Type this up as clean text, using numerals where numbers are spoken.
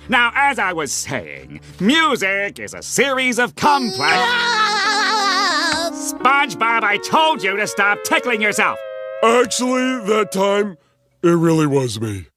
Now, as I was saying, music is a series of complex... SpongeBob, I told you to stop tickling yourself! Actually, that time, it really was me.